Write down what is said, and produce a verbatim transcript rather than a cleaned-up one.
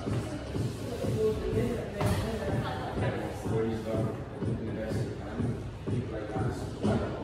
Where you start investing time, people like us.